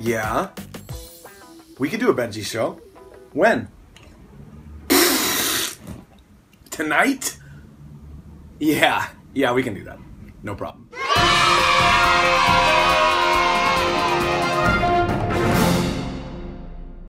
Yeah? We could do a Benji show. When? Tonight? Yeah, we can do that. No problem.